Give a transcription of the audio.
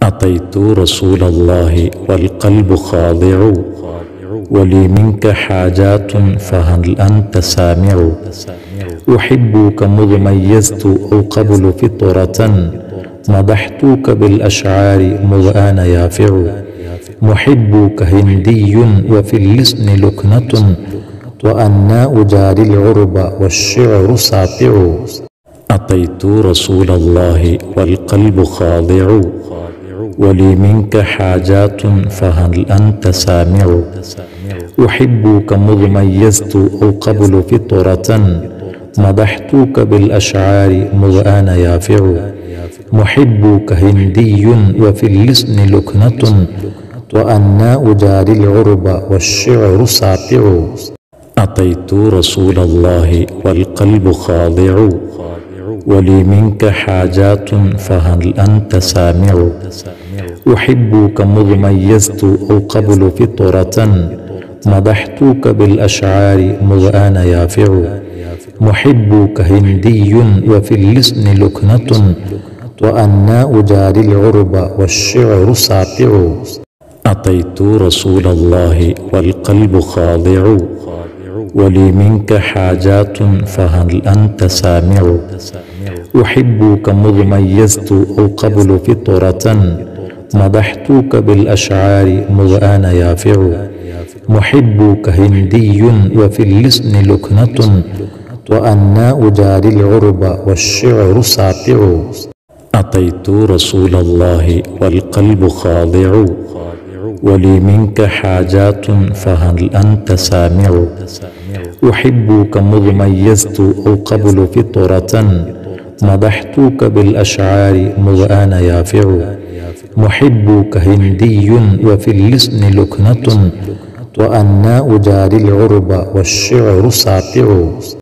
أطيت رسول الله والقلب خاضع، ولي منك حاجات فهل أنت سامع؟ أحبك مذ ميزت أو قبل فطرة، مدحتك بالأشعار مذ أنا يافع. محبك هندي وفي اللسن لكنة، وأنا أجاري العرب والشعر ساطع. أطيت رسول الله والقلب خاضع، ولي منك حاجات فهل أنت سامع؟ أحبك مذ ميزت أو قبل فطرة، مدحتك بالأشعار مذ أنا يافع. محبك هندي وفي اللسن لكنة، وأنا أجاري العرب والشعر ساطع. أطيت رسول الله والقلب خاضع، ولي منك حاجات فهل أنت سامع؟ أحبك مذ ميزت أو قبل فطرة، مدحتك بالأشعار مذ أنا يافع. محبك هندي وفي اللسن لكنة، وأنا أجاري العرب والشعر ساطع. أطيت رسول الله والقلب خاضع، ولي منك حاجات فهل أنت سامع؟ أحبك مذ ميزت أو قبل فطرة، مدحتك بالأشعار مذ أنا يافع. محبك هندي وفي اللسن لكنة، وأنا أجاري العرب والشعر ساطع. أطيت رسول الله والقلب خاضع، ولي منك حاجات فهل أنت سامع؟ أحبك مذ ميزت أو قبل فطرة، مدحتك بالأشعار مذ أنا يافع. محبك هندي وفي اللسن لكنة، وأنا أجاري العرب والشعر ساطع.